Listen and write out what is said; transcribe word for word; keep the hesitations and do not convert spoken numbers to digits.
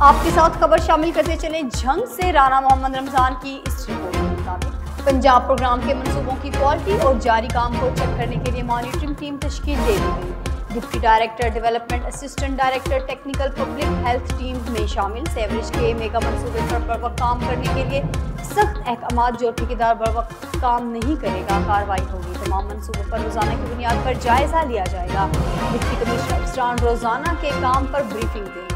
आपके साथ खबर शामिल करते चले झंग से राना मोहम्मद रमजान की इस रिपोर्ट के मुताबिक पंजाब प्रोग्राम के मंसूबों की क्वालिटी और जारी काम को चेक करने के लिए मॉनिटरिंग टीम तश्कील दे दी गई। Deputy director development, assistant director technical, public health team में शामिल सेवरेज के मेगा मंसूबे पर बर वक्त काम करने के लिए सख्त अहकाम। जो ठेकेदार बर वक्त काम नहीं करेगा कार्रवाई होगी। तमाम मंसूबों पर रोजाना की बुनियाद पर जायजा लिया जाएगा। डिप्टी कमिश्नर अफसरान रोजाना के काम पर ब्रीफिंग देंगे।